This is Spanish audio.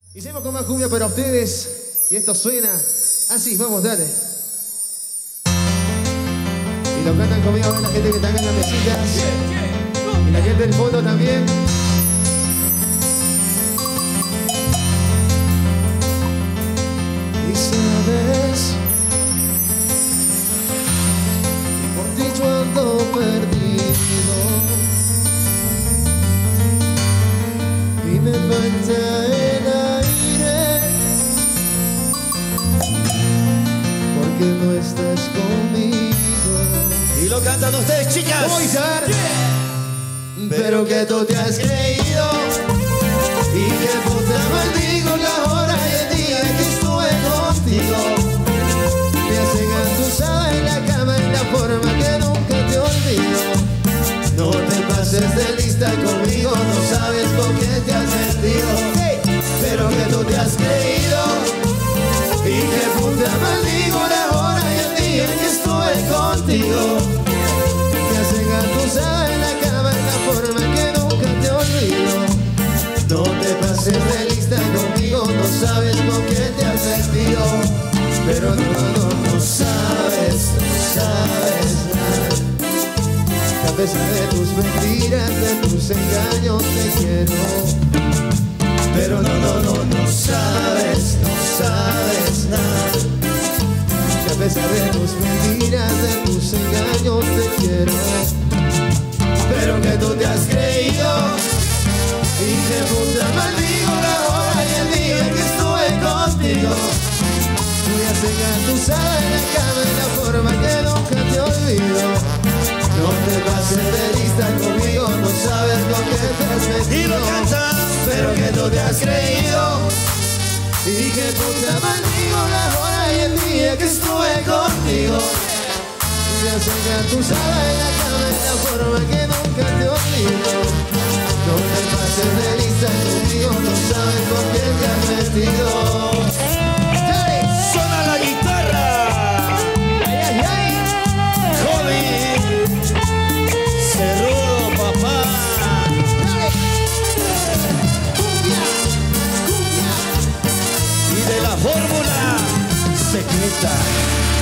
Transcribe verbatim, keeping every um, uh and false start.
Hicimos con más cumbia para ustedes y esto suena así, vamos, dale. Y lo cantan conmigo, ven la gente que está acá en las mesitas y la gente del fondo también. Y sabes, y por ti yo ando perdido y me falta el aire porque no estás conmigo. Y lo cantan ustedes, chicas. ¿Cómo dice? Yeah. Pero que tú te has creído y que puta maldigo la hora y el día que estuve contigo. Me hacen engatusada en la cama en la forma que nunca te olvido. No te pases de lista conmigo, no sabes con qué te has metido. Hey. Pero que tú te has creído y que puta maldigo la hora y el día que estuve contigo. Me hacen engatusada en la cama en la forma que nunca te olvido. No te pases de lista conmigo, no sabes con qué te has metido. Pero no, no, no sabes, no sabes nada. Que a pesar de tus mentiras, de tus engaños te quiero. Pero no, no, no, no sabes, no sabes nada. Que a pesar de tus mentiras, de tus engaños te quiero. Pero que tú te has creído y que puta maldigo la hora y el día que estuve contigo. Me hacen engatusada en la cama en la forma que nunca te olvido. No te pases de lista conmigo, no sabes con qué te has metido. Y lo cantan. Pero que tú te has creído y que puta maldigo la hora y el día que estuve contigo. Me hacen engatusada en la cama en la forma que nunca te olvido. No te pases de lista conmigo, no sabes con qué te has metido. ¡Dale! ¡Suena la guitarra! ¡Ay, ay, ay! ¡Joven! ¡Cerrudo, papá! ¡Dale! ¡Cumbia! ¡Cumbia! Y de la fórmula secreta.